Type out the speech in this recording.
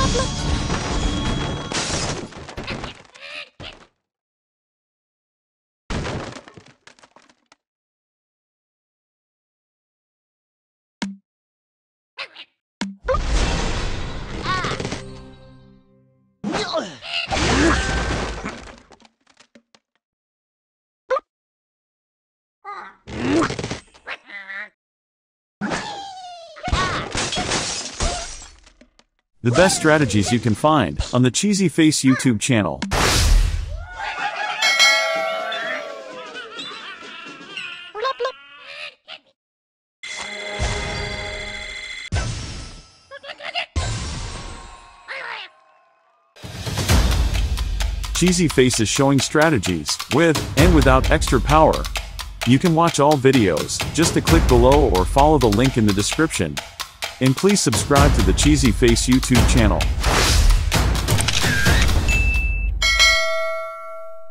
The best strategies you can find on the CheesyFace YouTube channel. CheesyFace is showing strategies with and without extra power. You can watch all videos just to click below or follow the link in the description. And please subscribe to the CheesyFace YouTube channel.